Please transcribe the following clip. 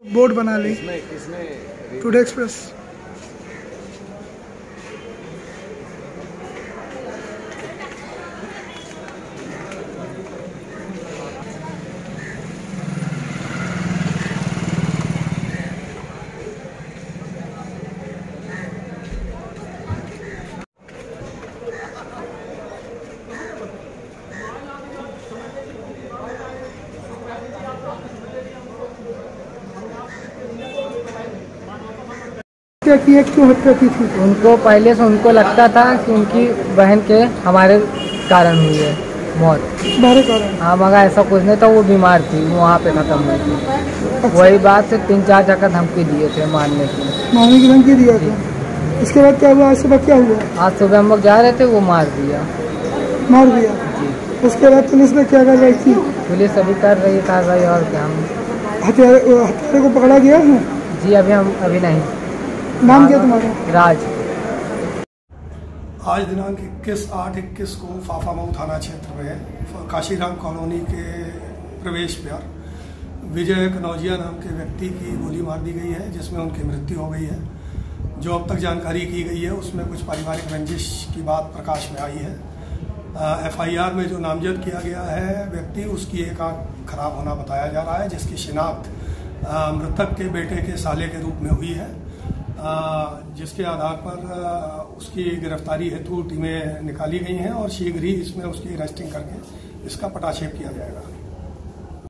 Board बना ली इसमें today express. क्यों हत्या की थी? उनको पहले से उनको लगता था कि उनकी बहन के हमारे कारण हुई है मौत। तुम्हारे कारण? हाँ, मगर ऐसा कुछ नहीं था, वो बीमार थी, वो वहाँ पे खत्म हुई थी। अच्छा। वही बात से 3-4 जगह धमकी दिए थे मारने की धमकी दिया था। इसके बाद क्या हुआ? आज सुबह क्या हुआ? आज सुबह हम लोग जा रहे थे, वो मार दिया जी। उसके बाद पुलिस ने क्या कार्रवाई की? पुलिस अभी कर रही है कार्रवाई। और क्या, हम हत्यारे को पकड़ा गया है? जी अभी नहीं। नाम क्या तुम्हारा? राज। आज दिनांक 21/8/21 को फाफामऊ थाना क्षेत्र में काशीराम कॉलोनी के प्रवेश पर विजय कनौजिया नाम के व्यक्ति की गोली मार दी गई है, जिसमें उनकी मृत्यु हो गई है। जो अब तक जानकारी की गई है उसमें कुछ पारिवारिक रंजिश की बात प्रकाश में आई है। FIR में जो नामजद किया गया है व्यक्ति, उसकी एक आंख खराब होना बताया जा रहा है, जिसकी शिनाख्त मृतक के बेटे के साले के रूप में हुई है, जिसके आधार पर उसकी गिरफ्तारी हेतु टीमें निकाली गई हैं और शीघ्र ही इसमें उसकी अरेस्टिंग करके इसका पटाक्षेप किया जाएगा।